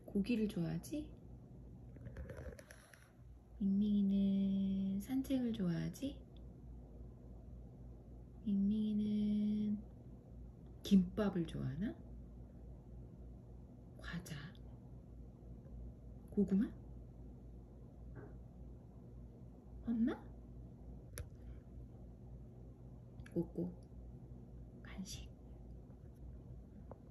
고기를 좋아하지? 밍밍이는 산책을 좋아하지? 밍밍이는 김밥을 좋아하나? 과자, 고구마? 엄마? 꼬꼬 간식.